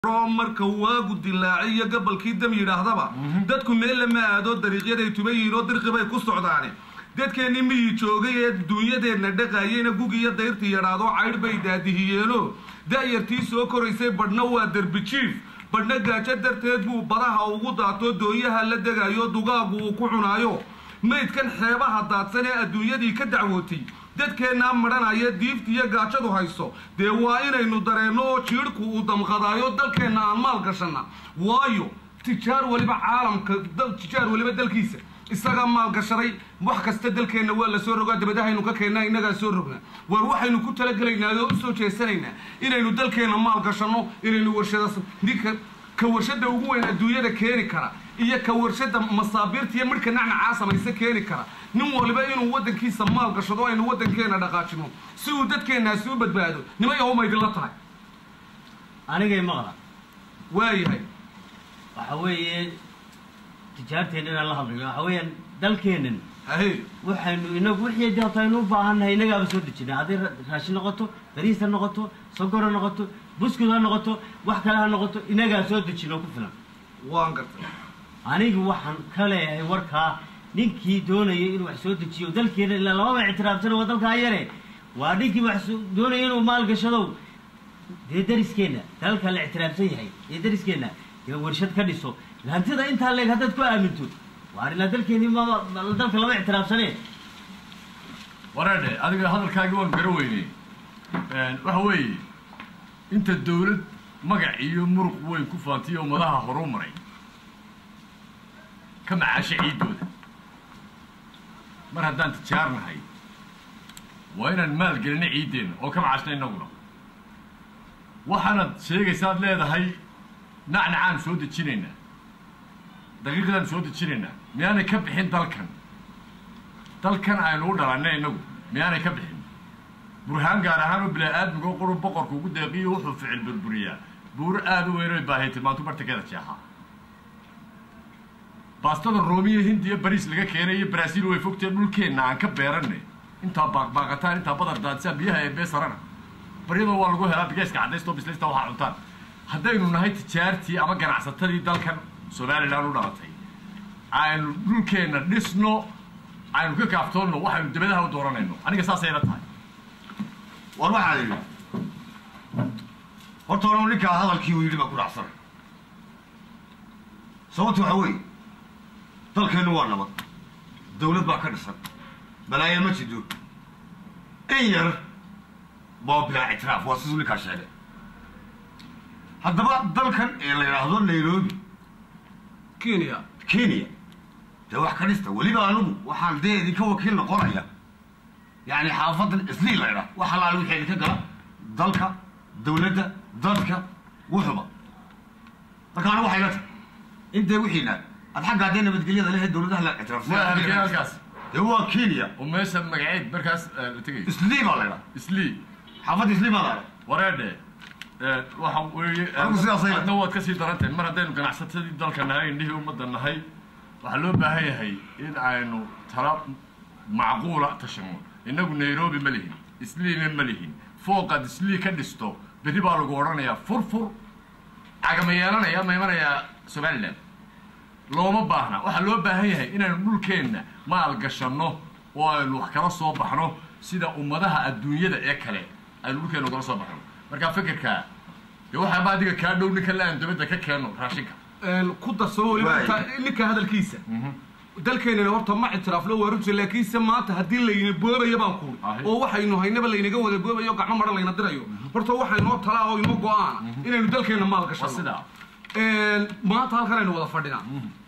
marka waagu dilaaciyo gobolkii dam yiraahdaba dadku meel lama aado dariiqyada ay tubayiro dirqibay ku socdaan dadkeeni mii joogay ee dunyadeena dhaqaayeen gugiyo dayrtii yaraado cayd bay daadihiyeeno daayartii soo koraysay badhna waa darbi jiif badhna gaajo darteed buu badaha ugu daato dooyaha la degaayo dugaagu uu ku cunaayo maydkan xeebaha daadsan ee adduunyadii ka dacwootay dadkeena maranaya diiftiya gaajadu hayso dee waa inaynu dareeno oo jiirku uu damqadaayo dalkeena aan maal gashana waayo tijaar waliba caalamka tijaar waliba dalkiisa isaga maal gashaday wax kasta dalkeena waa la soo rogaa dabadahaynu ka keenaa inaga soo rogna war waxaynu ku tala galaynaa oo soo jeesanaynaa inaynu dalkeena maal gashano inaynu warshadaas ninka ka warshada ugu weyn adduunyada keeni kara iyo ka warshada masaabiirtiya marka nacnacaa samaysa keeni kara nin waliba inuu wadankiisa maal gashado aynu wadankeena dhaqaajino si uu dadkeena soo badbaado nima yahow idin la tahay anigay maqla waayahay waxa weeye tijaarteena la hadlayo waxa weeyaan dalkeenan waxaynu inagu wixii doontaaynu u baahannahay inagaaba soo dejinay haddii raashin noqoto bariis ha noqoto sokor ha noqoto buskud ha noqoto wax kale ha noqoto inagaa soo dejino ku filan waan gartay anigu waxaan ka leeyahay warkaa ninkii doonaya inuu wax soo dejiyo dalkeena ilaa lababa ictiraafsan waa dalkaa yare waa ninkii wax doonaya inuu maal gashado dee dariskeena dalka la ictiraafsan yahay ee dariskeena dee warshad ka dhiso hantida intaa leeg haddaad ku aaminto waa ilaa dalkeeni dalka lama ictiraafsane wareedhe adiga hadalkaagii waan gara weynay waxa weeye inta dawlad magac iyo muruq weyn ku faantay oo madaha horu maray ka macaasha ciidooda mar haddaan tijaarnahay waa inaan maal gelina ciiddeenna oo ka macaashna innaguna waxaanad sheegaysaad leedahay nacnacaan soo dejinaynaa daqiiqdaan soo dejinaynaa miyaanay ka bixin dalkan aynu u dhalannay innagu miyaanay ka bixin burhaan gaar ahaan oo bilaa-aadmiga oo qurun boqorka ugu deeqiyo wuxuu ficil burburiyaa buuro aada u weyn oy baahay tilmaantu bartankeeda jeexaa baastada roomiya hindiya bariis laga keenay iyo brasiil way fogtee dhulkeenna aan ka beeranay intaa baaqbaaqataan intaa badar daadsaa biyaha ee beesarana baryadoo waa lagu helaa bigeyska caddaystoo bislaysta waxaa cuntaan haddaynu nahay tijaartii ama ganacsatadii dalkan somalilan u dhalatay aynu dhulkeenna dhisno aynu ka kaaftoonno waxaynu dabadaha u dooranayno aniga saasayla tahay war waxaan idhi horta hore ninkaa hadalkii uu yidhi baa ku dhacsanay sababta waxa weeye dalkeennu waa nabad dawlad baa ka dhisan balaayo ma jido in yar baa bilaa ictiraaf waa siduu ninkaa sheegay haddaba dalkan ee la yidhaahdo nairobi kenya dee wax ka dhista weliba anugu waxaan dee idinka wakiil noqonaya yani xaafadan islii la ydhaah wax allaale wixii idinka gala dalka dawladda dadka wuxuba marka anigu waxay la tahay intee wixiina ad xaggaa dee nabadgelyada lehe dawladaha la ictiraafsalkaas dee waa kenya oo meesha magaceed markaas la tegay islii baa la ydhaha islii xaafadda islii baa la ydhaha wareedhe waxa weeye adna waad kasii darantahay mar haddaynu ganacsatadii dalka nahay indhihii ummadda nahay waxaa loo baahan yahay in aynu tala macquula tashano innagu nairobi ma lihin isliina ma lihin fooqaad islii ka dhisto berri baa lagu odhanayaa furfur cagama yeelanaya ma imanayaa somalilan looma baahna waxaa loo baahan yahay inaynu dhulkeenna maal gashanno oo aynu wax kala soo baxno sida ummadaha adduunyada ee kale aynu dhulkeenna kala soo baxno markaa fikirkaa dee waxaaba adiga kaa dhow ninka la aan dabadda ka keenno raashinka ku darsamo waliba ninka hadalkiisa dalkeenana horta ma ictiraaflo waa runta laakiinse maanta haddii layna boobayo baan kuuri oo waxaynu haynaba laynaga wada boobayo gacmo madhan layna dirayo horta waxaa inoo talaa oo inoo go-aana inaynu dalkeenna maal gashano sidaa maanta halkan aynu wada fadhinaa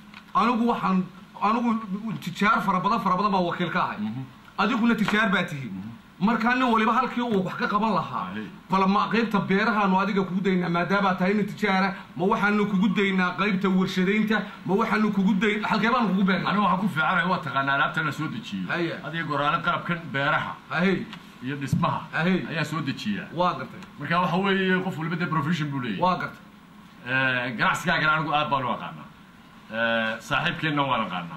anigu tijaar fara badan baa wakiil ka ahay adiguna tijaar baa tihiin markaa nin waliba halkii uu wax ka qaban lahaa bal ma qaybta beerahaanu adiga kugu daynaa maadaabaa tahay nin tijaara ma waxaanu kugu daynaa qaybta warshadaynta ma waxaanu kugu dayn halkee baanu kugu beernaa aniga waxaan ku fiicanaya waa taqaanaa alaabta la soo dejiyo adiga goraale qalabkan beeraha iyo dhismaha ayaa soo dejiyaa waa gartay marka waxa weeye qof waliba dee profession buu leeyahay waa gartay ganacsigaagana anigu aad baan u aqaanaa saaxiibkeenna waan aqaanaa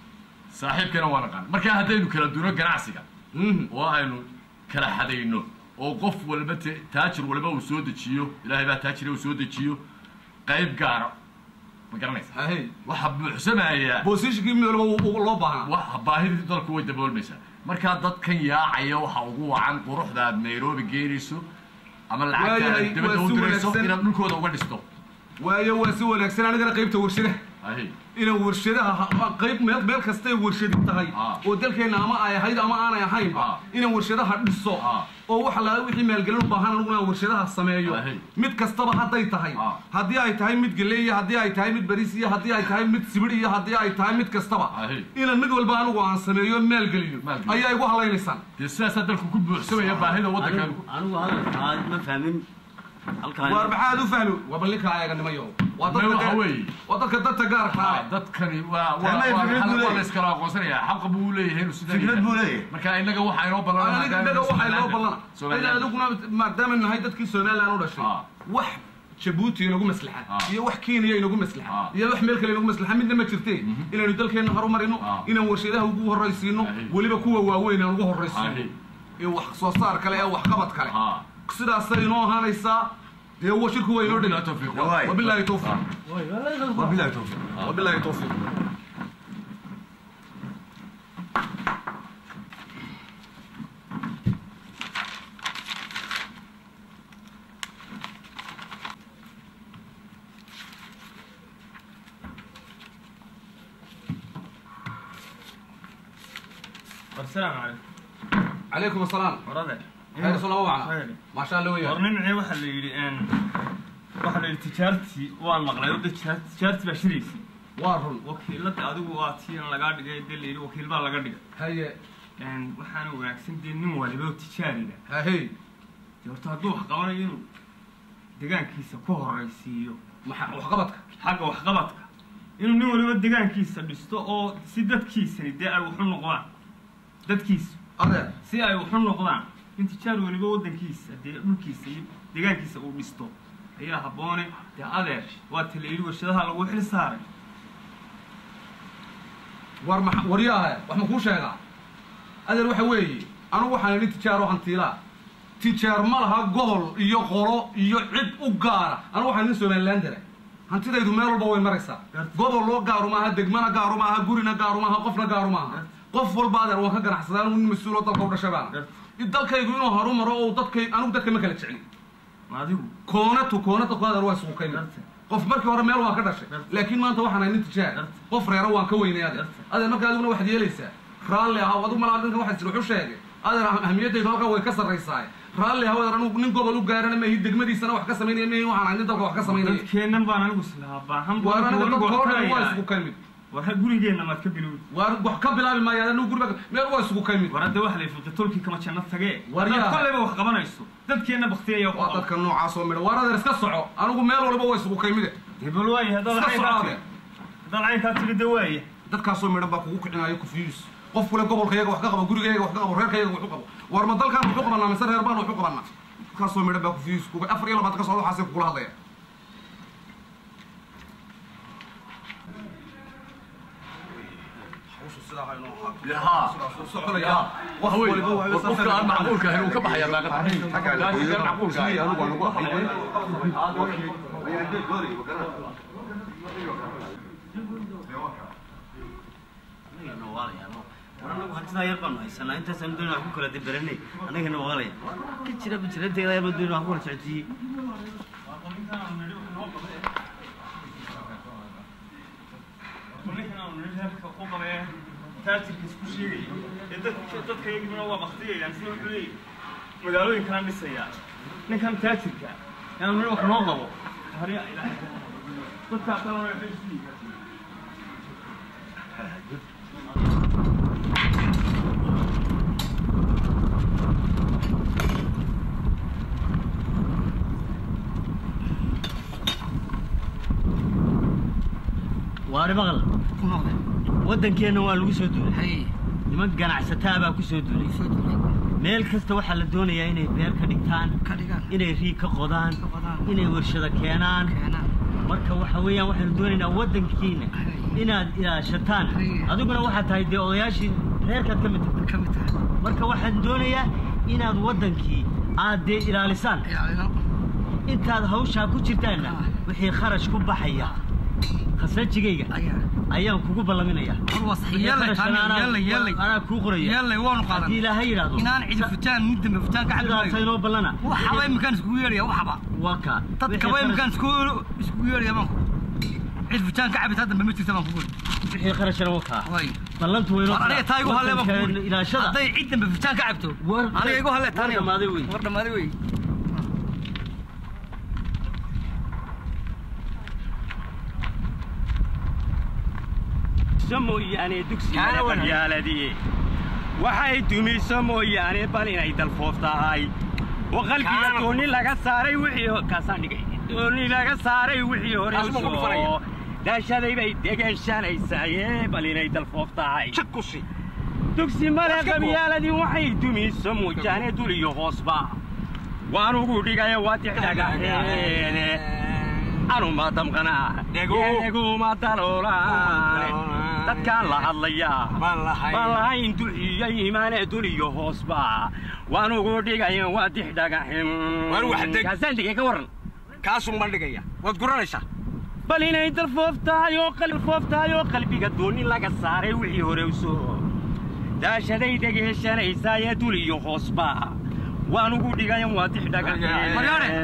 marka haddaynu kala duno ganacsiga oo aynu kala xadayno oo qof walba taajir walba uu soo dejiyo ilaahay baa taajir uu soo dejiyo qayb gaar ma garanaysa hay waxa buuxsamaya boosishkii meel loo baahan waxa baahida dalku way daboolmaysaa marka dadkan yaacaya waxa ugu wacan quruxda Nairobi geeriso ama lacagta dibadda u dirayso inaad dhulkooda uga dhisto waayo waa si wanaagsan anigana qaybta warshadaha inaan warshadaha qayb meel kasta ay warshadi tahay oo dalkeena ama ay ahayd ama aanay ahayn inaan warshadaha dhiso oo waxa la wixii maalgelin u baahan aniguna warshadaha sameeyo mid kastaba hadday tahay haddii ay tahay mid galeey haddii ay tahay mid bariis iyo haddii ay tahay mid sibir iyo haddii ay tahay mid kastaba inaan mid walba anigu aan sameeyo maalgeliyo ayaa igu halaynaysan sidaas dalku ku buuxsamaya baahida waddanka anigu hadal ma fahmin war maxaad u fahmi waballinka ayaga nimayo wadadka dadka gaarka dadkani waa iskala aqoonsanaya xaq buu leeyahay inuu sidoo fikrad buu leeyahay marka inaga waxa inoo ballan adiguna maadaama nahay dadkii Soomaaliland u dhashay wax Djibouti inagu maslaxa iyo wax Kenya inagu maslaxa iyo wax meel kale inagu maslaxa midna ma jirtay inaanu dalkeena horumarino inaan warshadaha ugu horeysiino waliba kuwa waaweyn aan ugu horeysiino ee wax soo saar kale ee wax qabad kale sidaas ay inoo ahaanaysaa dee waa shirku way inoo dhigay tawfiiq wabillahi tawfiiq wabillahi tawfiiq السلام عليكم. عليكم السلام. ورده. خير صلاه معنا. ما شاء الله وياك. ورنمعي waxa la yiri tijaarti waan maqlay oo tijaarti ba shiriisi. waa run wakiilada adigu waa tiin laga dhigay daliil wakiil baa laga dhigay. haye waxaan wanaagsan nin waliba tijaariga. haye horta haduu wax qabanayo inuu deegaankiisa ku horeysiiyo wax qabadka xagga wax qabadka inuu nin waliba deegaankiisa dhisto oo si dadkiisa ay wuxuu noqdaan dadkiisa si ay wuxuu noqdaan intijaar waliba wadankiisa dhulkiisa iyo deegaankiisa uu dhisto ayaa haboone adeer waa taleeyay warshadaha lagu xil saaray waryaha wax ma ku sheegaa adeer waxa weeye anu waxaan idin tijaaro hantiilaa tijaar ma laha gobol iyo qolo iyo cid u gaara anu waxaan idin Soomaaliland daray hantidaydu meel walba way maraysaa gobol loo gaaro maaha degmana gaaro maaha gurina gaaro maaha qofna gaaro maaha qof walba adeer waa ka ganacsadaan uu mas'uul oo dalka u dhashabaan dalkaygu inuu horumaro oo dadka ma kala jecel adigu koonatu qaadar waa isku keenay qof markii hore meel waa ka dhashay laakiin maanta waxaan idin tijaar qof reero waan ka weynay adeer marka adiguna waxaad yeelaysaa raalli ah adigu malaadinka waxa jiro wuxuu sheegay adeer ahmiyadaydu halka way ka sarreysaa raalli ah adeer anigu nin gobol u gaarana ma degmadiisana wax ka sameynay ma waxaan idin dalka wax ka sameynay keenan baan anigu islaha baahan waa isku keenay waxa gurigeena ma ka bilowd wax ka bilaabi ma yaadana guriga meel waa isku keenay warada wax la fiqay tolki kama jannad tagee kollayba wax qabanayso dadkeena baqtiyay waa dadka noocaas oo midho warada iska soco anigu meel walba waa isku keenay hebel way hadalay ka tigida way dadkaas oo midho baa kugu kicinayo kufiis qof kale gobolkayga wax ka qaba gurigayga wax ka qaba reerkayga wax qabo war ma dalkan wuxuu qabanaa mise reer baan wuxuu qabanaa dadkaas oo midho baa kufiis kuga 24 ka soo waxaas ku kula hadlaya وقفنا معقول كهرو كبح يا باقي معقول hantida yar baan haysanaa intaasaan doonaa ku kala dabaranay anagana waalaya ka jira bijiradeeda yar baan doonaa ku kala socodsiiyey taajirka isku sheegay dadka iyaguna waa baqtiyayaan sida wuxuu leeyahay magaalooyinkan dhisaya ninkan taajirka inuu nin wax noo qabo hariya ilaahay dadka kale way xisbiga waari baqal waddankeena waa lagu soo duulay niman ganacsataa baa ku soo duulay meel kasta waxaa la doonayaa inay beer ka dhigtaan inay riig ka qodaan inay warshada keenaan marka waxa weeyaan waxaanu doonaynaa waddankiina inaad ilaashataan adiguna waxaad tahay dee odayaashii reerkaad ka mid tahay marka waxaan doonayaa inaad waddankii عادي إلى لسان أنت هذا هو شاكو تشتانا وحي خرج كوبحية خسرت جيجا أيام كوكو بلا من أيام يلا أنا كوكرية يلا وانو قادم دي لا هي رادو إنان عيد فتان ندم فتان قاعد سينو بلنا وحبا مكان سكوير يا وحبا وكا تتكوي مكان سكوير يا مانكو عيد فتان قاعد هذا بمشي تمام كقول وحي خرج أنا وكا وي بلنت وينو أنا تايجو هلا بقول إلى شذا هذا عيد بفتان قاعدته أنا يجو هلا تاني ورد ما ذوي mooyaane dugsiga balyaaladii waxay dumiso mooyaane bal inay dalfoof tahay oo qalbiga dooni laga saaray wixii kaasaan dhigay dooni laga saaray wixii hore soo daashaday bay degaanshanaysay bal inay dalfoof tahay shakusi dugsi male balyaaladii waxay dumiso mooyaane dul iyo hoosba waan ugu dhigay waadixdhagaxeene anu ma damqana dhego ma daloolaan dadkaan la hadlayaa malahayn duxiyo iimaane dul iyo hoosba waan ugu dhigaya waa dix dhagaxin kaasaan dhigay ka waran kaasuu ma dhigaya waad guranaysaa bal inay dalfoof tahay oo qalbiga dooni laga saaray wixii hore u soo daashaday degeeshanaysaayee dul iyo hoosba waan ugu dhigaya waa dix dhagaxin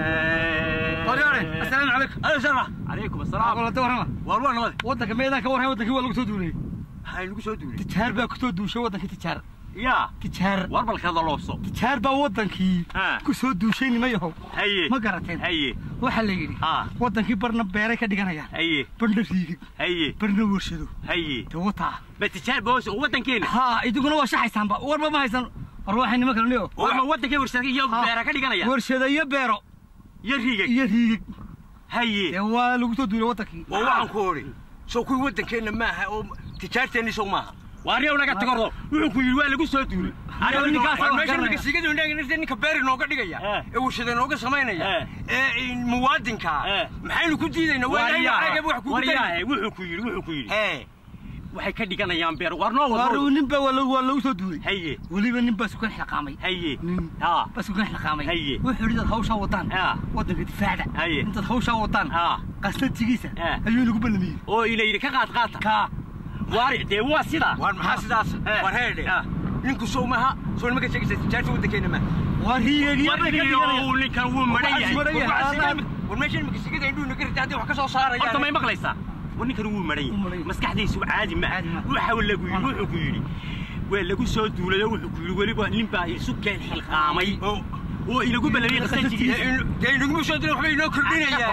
مريانة السلام عليكم أهلا وسهلا عليكم السلام والله تورنا والله نمد ودك ميدان كورها ودك هو اللي كسودوني هاي اللي كسودوني تجار بقى كسودو شو ودك تجار يا تجار واربل كذا لوصو تجار بقى ودك كسودو شيء ما يهو هي ما قرأتين هي وحلا يجري ودك برنا بيرك دقنا يا هي برنا ريق هي برنا ورشدو هي توتا بتجار بوس ودك كين ها يدقون واش حيسان بقى وربا ما حيسان أروح إني ما كانوا ليه وربا ودك ورشدو يوم بيرك دقنا يا ورشدو يبيرو يريق هي هو لو تدور وتكي ووعن كوري سو كوي ودنكينا maaha oo tijaarteeni soo maaha waariyo naga tago wuxuu ku yiri waa lagu soo duulay ariyo ninkaas waa meesha sigadu ninka beeri nooga dhigaya ee washada nooga sameynaya ee muwaadinka maxaynu ku diidaynaa waariyo wax ku diiday wuxuu ku yiri waxay ka dhiganayaan beer warno waru ninba waa lagu soo duulay haye waliba ninba isku xilqaamay haye bas isku xilqaamay haye wuxuu yiri dad hawsha wadaan wadanka difaaca inta hawsha wadaan qasnatigiisa ayuu lagu ballamiyay oo ilaa ka qaata ka waari de waa sida war maxaa sidaas war heede ninku soo maha soo nimanka sheegaysa tijaarta wadankeena ma war hiiga ninkan wuu maray war meesha nimanka sigada indhu naga ridaaday wax ka soo saaraya horta may maqlaysaa ونكر هو مريء مسكحدي سو عادي ما وحاول لغو يروحو كيري ولغو سو دوله وحو كيري وليبا نينبا يسكن خلقامي oo ilagu balabay qasajii deeynuguma soo diray waxbay inoo kordhinayaan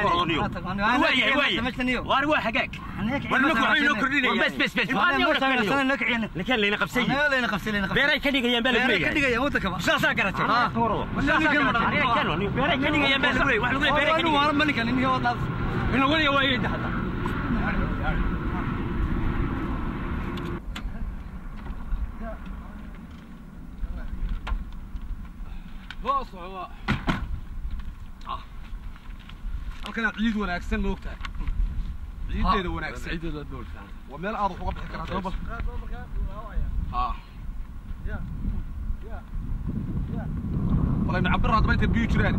waar waa xagaag warna ku waxay inoo kordhinayaan bas lakin leena qabsay beeray ka dhigayaan bal beeray ka dhigayaan wadanka saasa garatay beeray ka dhigayaan bal wax lagu beeray ka dhigayaan waa manikan inii wada inoo waliya waa yeeda hada صعوبة halkan ciid wanaagsan ma ogtahay ciideeda wanaagsan ciideeda dool waa meel aad uga bixi kartaa bal والله نعبرها دبيت البيو جيران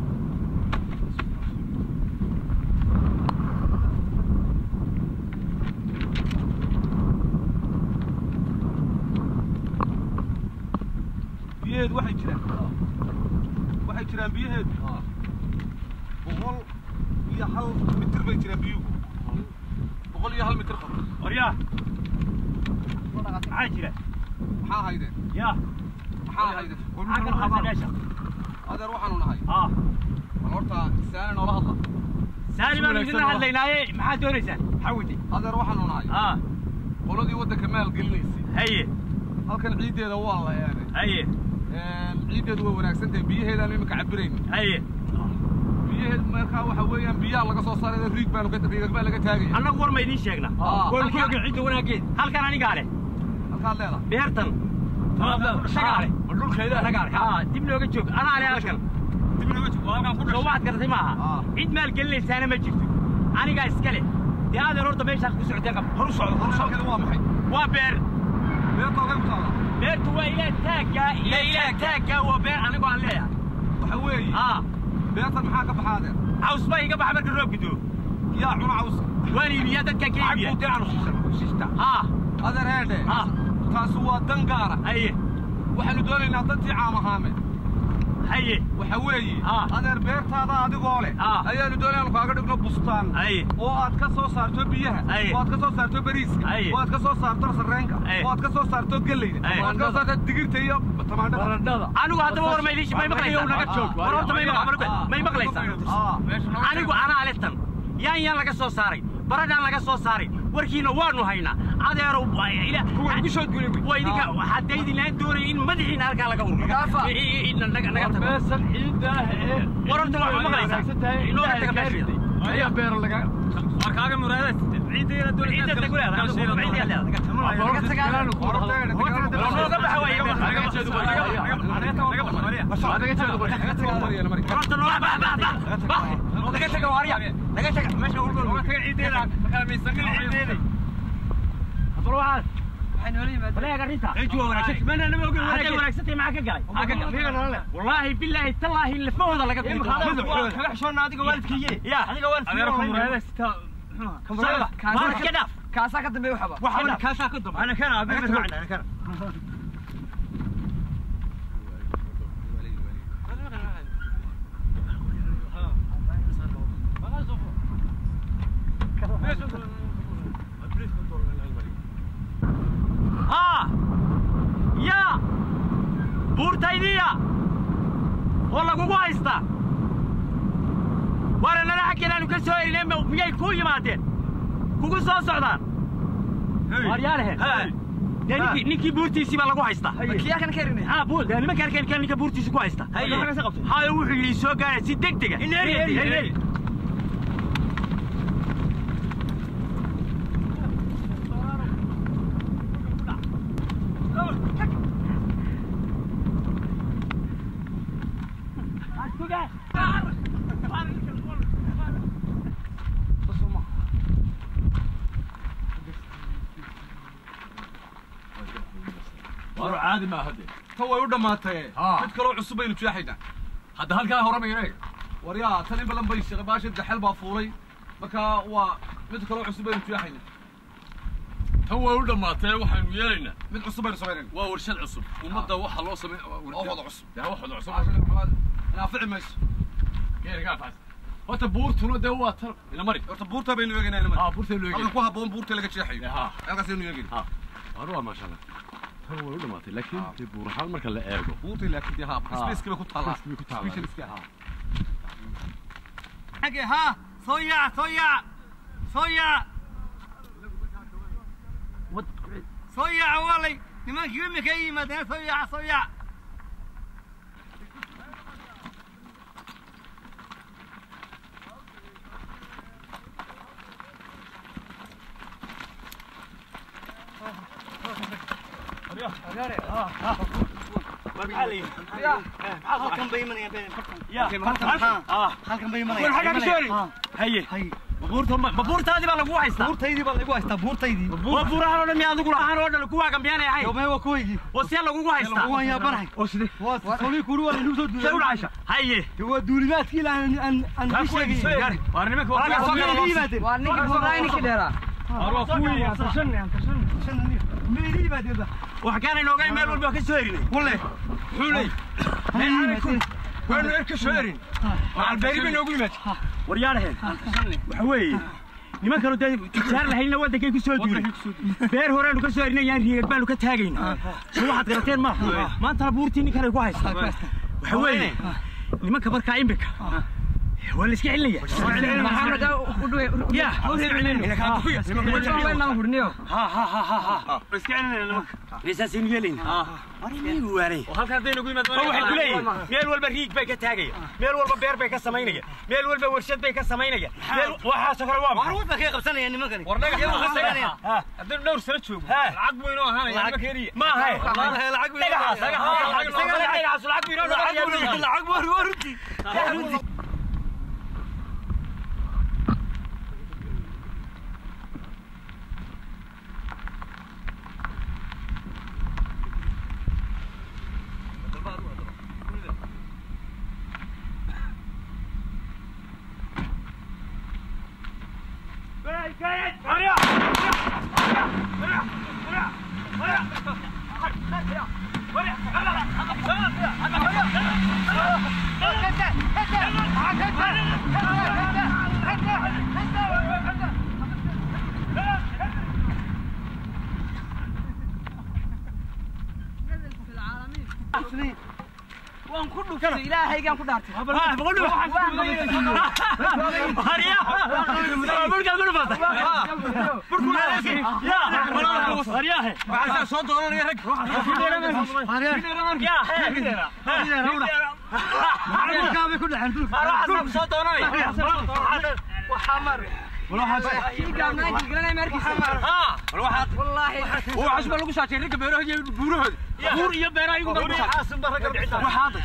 بيهد waxay jiraan biyaheedu boqol iyo hal mitir bay jiraan biyuhu boqol iyo hal mitir qor waryaa maxaa jira maxaa haydeen yaa maxaa haydeen adeer waxaanu nahay bal horta saani noola hadla saani baan idin hadlaynaaye maxaad doonaysaan xawidi adeer waxaanu nahay qoladii waddanka maal gelinaysay haye halkan ciideeda waa la eegay haye ciideedu way wanaagsan tahay biyaheedaan imika cabirayno haye biyaheed markaa waxa weeyaan biyaha laga soo saaray riig baa laga taagaya annagu war ma idiin sheegna warkaaga ciidda wanaageed halkan anigaa leh halkaad leedahay beertan shagaale dhulkeeda shagaale dib looga joog anaa leh halkan dib looga joog halkan ku dhashay waxaad garatay maaha cid maal gelinaysaana ma jirto anigaa iska leh dee adeer horta meeshaa ku socotee qab hor u socdo waa maxay waa beer beerta oday ku taala beertu waa ilaa taagga waa beer anigoo aan leeyahay وحوي بيطل محاكا بحاضر عاوز بقى يقبح عمرك الروب كدو يا عمر عاوز واني نيادتك كيف عبو دي عنو شيشتا هذا رهده تاسوا دنقارة ايه وحنو دولي ناطنتي عامة هامل ايه وحوي هذا البيرت هذا هذا قولي ايه ندولي انو كاقا دقنا بستان ايه واد كسو صارتو بيها واد كسو صارتو بريسك واد كسو صارتو سرينكا واد كسو صارتو قليدا واد كسو صارتو دقيرتا iyo tamaandhada anigu hadda war ma ilaashi may maqlaysaa naga joog warta may maqlaysaa anigu ana aletan yaan laga soo saaray baradaan laga soo saaray warkiina waanu haynaa adeero ila ku soo gulay way idinka hadeeydi laan doonay in madaxiina halka laga ururo naga tago beesan ciida warta waa maqlaysaa inoo taga meesha ayaa beer laga warkaaga muraadada ciideena doonay ciida tagu leedahay ciideena laga tagaano laga baxa way laga jeedo laga tago wariya laga tago meesha ururo laga tago ciideena kala miisan ciideena abruuxaad waxaan wali ma balaga rinta ciidu wanaagsan ma ana ma ogaa hadda wanaagsan maxaa ka galay wallahi billahi tallahi lafooda laga qoro kaga xishoona adiga waalidkiye ya adiga waalidkiye muraadada sita kamurada كده كاسا كده بيوحبا وحبا كاسا كده انا كان ابي انا كان يا بورتايديا والله كوكو هايستا وانا لا حكي لانه كسويرين مياي كو يمادين كوكو سو سودان وارياله نيكي بورتيسي با lagu haysta kiya kan keenay bool nima kan ninka buurtiisa ku haysta hayo wuxuu yiri soo gaaray si degdeg ah عادي ما هدي تو ودماتay mid kale cusub aynu jeexayna hadda halka horamayay wariya tan in badan bay shaqabaasha dhaxal baa fuulay marka waa mid kale cusub aynu jeexayna tan way u dhamaatay waxaanu yeelaynaa mid cusub aynu sameeynaa waa warshad cusub umada waxa loo sameeyo wada cusub yaa waxa cusub ana ficmayso geeriga faas wata buurtuna de waa tar ila mari horta buurta baynu eegaynaa ila mari buurta loo eegay ku haboon buurta laga jeexayo halkaas aynu eegaynaa waa ma sha Allah هو ولا ماتي لكن تبور حال مركل لا ايغو بوتي لكن دي ها سبيس كبه كتالا سبيشال اسكي ها حاجه ها صويا اولي نما كيما كيما ده صويا halkan bay imanayaan halkan bay imanayaan war xaga sheeri haye babuurtaadii baa lagu haystaa buurtaydii babuurahan oo dhan miyaa adigu lahaan oo dhan kuwaa gambiyaanay ahay yomay waa kuwaygi oo si lagu haystaa waan yaabanahay oo sidee waa soli kuuru waa inuu soo duulay shawraasha haye waa duulimaadkii aan sheegay war nimanka waa ninka dheeraa arwa kuwii aan ميري بعد وحكينا إنه جاي مال والباقي سويرين والله حولي عليكم وين إرك سويرين مع البريد بنقول مات ورياله وحوي لما كانوا تجار لهين لو ودك يكسر دوري بير هوران كسويرين يعني ريق بالو كتاجين شو واحد غلطين ما أنت بورتيني كاره كويس وحوي لما كبر كاين بك ولا اسكي عليا محمد يا هو علينا كان كويس وين نام هرنيو ها اسكي علينا ريساسين يلين أنا مين واري وهالكان دينو قيمة روح الكلية ميل والبريق بيك تاجي ميل والبير بيك سمينية ميل والبورشد بيك سمينية ميل وحاسة كروام معروف بك يا قبسنا يعني ما كان ورناك يا قبسنا أدير نور سنة شوف العقب وينو هنا يعني ما كيري ما هاي والله العقب وينو العقب ورتي وان كله كده إلهي كان كده بقول له هريا برجع من فضة يا هريا بعد صوت وانا يرك هريا يا صوت وانا وحمر والله هو عشان لو قصات يرك بيروح بيروح بور يا بيراي يقول حاسب برك وحاضر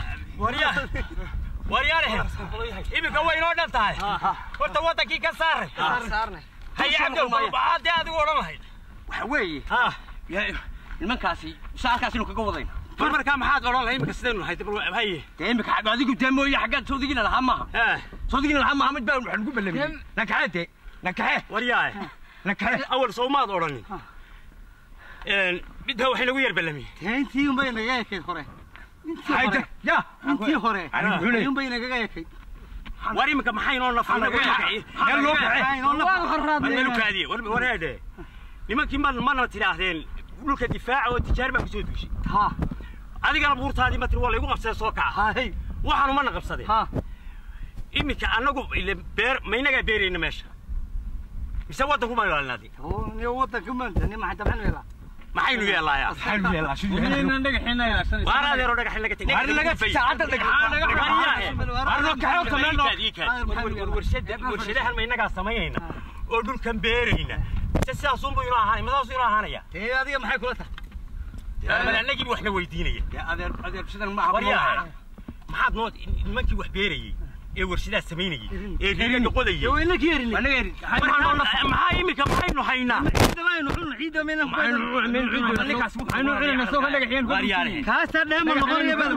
ورياله إيمك هو ينور دلتاي قلت وطنك كسر صارنا هيا عبد بعد هذا ولا هاي وحوي يا المنكاسي ساعكاسي لو كقوضين markaa maxaad oran lahayd imika sideen lahayd haye imika adigu deemooyo xaggaad soo digina lahaa maaha soo digina lahaa maaha mid baa waxaan ku ballamiyay nakaxeete nakaxe waryaay nakaxe awal soomaad oranin mid waxay nagu yar ballamiyay intii un bay naga ekeyd hore intii hore un bay naga ekeyd war imika maxay noo nafana loo kaadiye wareede nimankii mana tidhaahdeen dhulka difaaca oo tijaar baa kusoo duushay adigana buurtaadii ma tiri waa laygu qabsaday soo kaca waxaanu mana qabsadeen imika annagu beer ma inagaa beerayna meesha mise waddanku ma ilaalinaadi waddanku maantani maxay dabxan weelaa maxaynu yeelaayaa maxaynu yeelaa inaan dhagaxina ilaashan waar adeero dhagax laga tagay waar laga saacada warshadahan ma inagaa samaynayna oo dhulkan beerayna sidaas uun buu inoo ahaanay madaas inoo ahaanaya adiga maxay kula tahay anagii wax la weydiinaya adeer sidan ma aha maxaad noo nimankii wax beerayay ee warshadaha samaynayay ee riiga qodayay wayna geerin maxaa imika maxaynu haynaa ciida mayna kaasa dheema noqonaya baa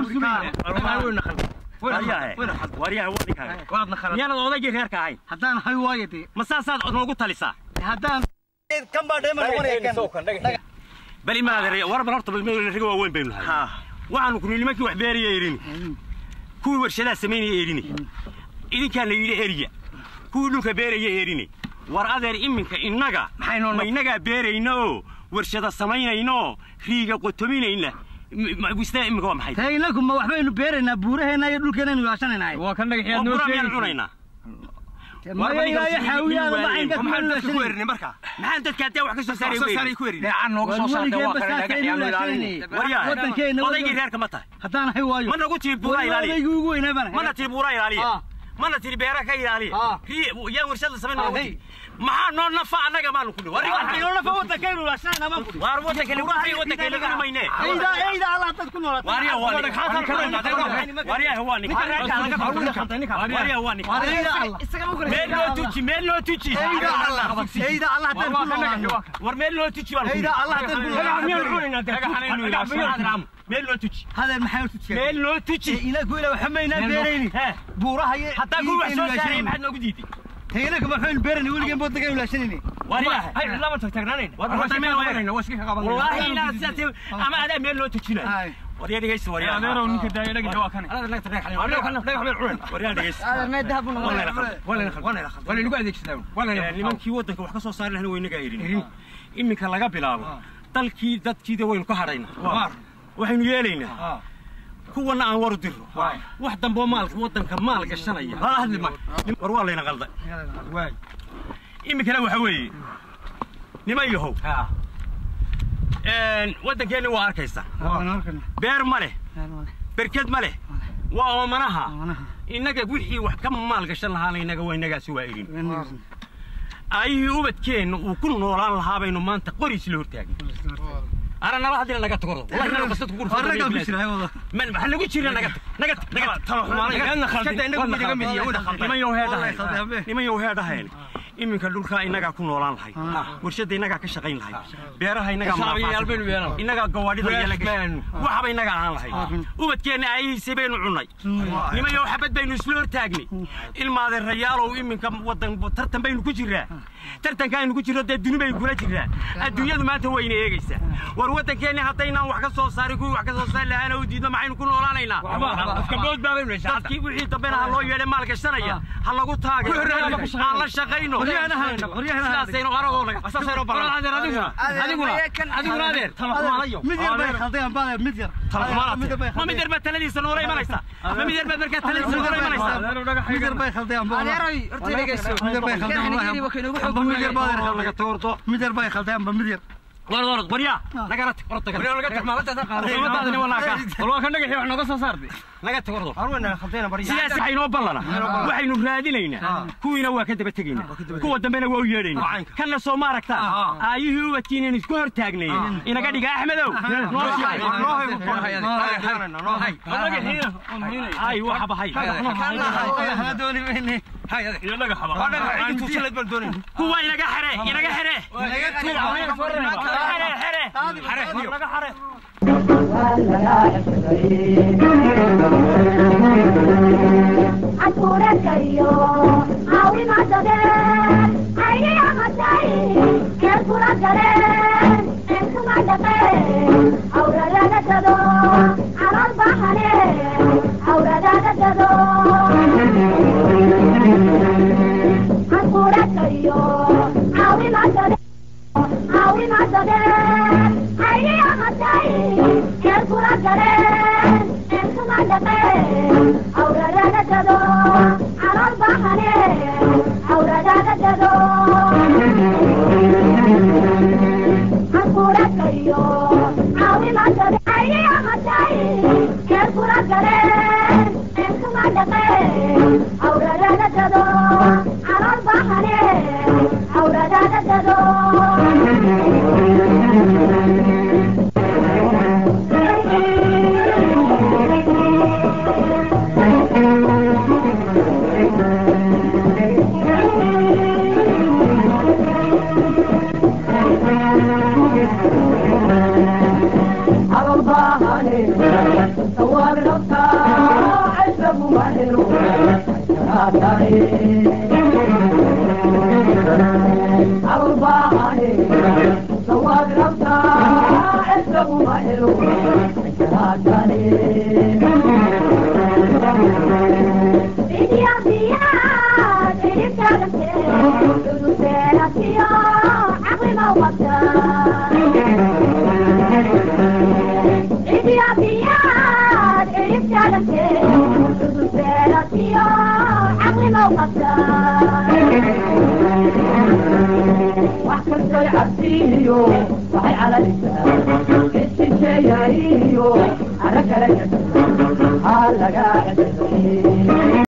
waryaha wadinka miyaanad odaygii reerka ahayn haddaan hay waayo dee ma saasaad noogu talisaa haddaan kan baa dheema noqonaya bal imaadare war bal horta bal meel riga waa weyn baynu lahayn waxaanu ku nimankii wax beeriyay irin kuwii warshadaha samaynayay irin idinkaan la yidhi eriya kuwii dhulka beerayay irin war adeer iminka innaga ma innagaa beerayno warshada samaynayno riiga qotominayna wistaa iminka waa maxay taynaku ma waxbaynu beeraynaa buuraheena iyo dhulkeena ilaashanayna waa kan dhagaxyaad noo sheegay cunaynaa maxaan dadka hadee wax ka soo saaray ku erin leecaan nooga soo saartay waa kale dhagaxyaanu ilaalinay odaygii reerka ma tahay haddaan hay waayo mana ugu tiri buuraa ilaaliya odaygii ugu weynaa baan mana tiri buuraa ilaaliya mana tiri beera ka ilaaliya yaa warshada samaynaa maxaa noo nafa annaga maanu ku dhihi waxay noo nafa waddankaynu ilaashanayna maan ku dhihi waar waddankaynu laga dhumayne eyda allah dad ku noolaata waaryaa waa waaryaa waa nin waaryaa waa nin meel loo tuji eyda allah dad ku noolaata war meel loo tuji waa eyda allah dad ku noolaata meel loo tuji هذا المحل تجي مeel loo tuji إلى كل وحمينا بيريني بوراها حتى كل واحد سoo saaray maxaad noogu diiday هينك ما حين بيرني ولقين بودك ولا شنيني wariyaha hay lama tagnaaneen war meel weerayna waski ka qaban wallahi ila saati ama ada meel loo tujina wariyaha dhageysta wariyaha adeero ninka daayay dhagax waa kan ada laga tagay wariyaha kan dhagax meel cunan wariyaha dhageysta هذا ما دهب wala lagu adeegsadaa wala nimankii wadanka wax ka soo saari lahayn way naga irin iminka laga bilaabo dalkii dadkiida waynu ka hadhaynaa waxaynu yeelaynaa kuwana aan war diro wax dambe maalka wadanka maal gashanaya war waa layna qalday imikana waxa weeye niman yahow wadankeeni waa arkaysa beer ma leh berked ma leh waa oomanaha innaga wixii wax ka maal gashan lahaana innaga waa innagaasi waa irin ayihii ubadkeenna uu ku noolaan lahaa baynu maanta qoriis la hortaagay أنا نروح هذه نقطة كورة والله أنا قصدت كورة فرقة بشرة والله من حنا قلت شيء نقطة تروح لأن خالد لما يوهذا هين إمي كلول خاين نجا كون ولان هاي ورشة دي نجا كشقين هاي بيرها هاي نجا ما نجا قوادي ذي يلقى وحبي نجا عن هاي وبتكين أي سبين عني لما يوحبت بين سلور تاجني الماذا الرجال وإمي كم وطن ترتم بين كجرة tartanka aynu ku jirro dee duni bay kula jiraan adduunyadu maanta wayna eegaysaa war waddankeeni haddaynaan wax ka soo saarin kuwii wax ka soo saari lahaana u diidno maxaynu ku noolaanaynaa afkabood baabaynu dadkii wixii dambena ha loo yeedhay maal gashanaya ha lagu taageero aan la shaqayno sidaasaynu aragoo asaasayno baran adiguna adeer talaxumaalayo mid yar bay khaldeen baad mid yar talaxumaalayo ma mid yar baa taladiisa noora imanaysa ma mid yar baa markaa taladiisa noora imanaysa mid yar bay khaldeen baad adeeroy horta dhegeyso mid yar bay khaldeen mid yar bay khaldeen mid yar ورد بريا نقرت ورد نقرت ما بدها قاعد والله كان نجح احنا قصه صارت نقرت ورد أرونا خلطينا بريا سياسي حينو بلنا وحين رادينينا كوينا waa ka daba tageyna kuwa dambena waa u yeedhayna kana soo maaragta ayuhu watiineen isku hor taagnay inaga dhiga axmedow hay waxa bahay kana dooni weynay hay inaga xaba intu silad bal doonay kuwa inaga xire inaga xire حري حري حري لقى حري عطورك اليوم عاوي ما تدين عيني يا مدعي كيف ترجلين انتو ما تقين أورادا تدو على البحر أورادا تدو عطورك اليوم عاوي ما تدين عاوي ما تدين عيني يا مدعي كيف ترجلين انتو ما تقين أورادا تدو على البحر أورادا تدو عطورك اليوم عاوي ما تدين عيني يا مدعي كيف ترجلين انتو ما تقين أورادا تدو على البحر أورادا تدو وحي على لسان الشيء على كلام هلا قاعد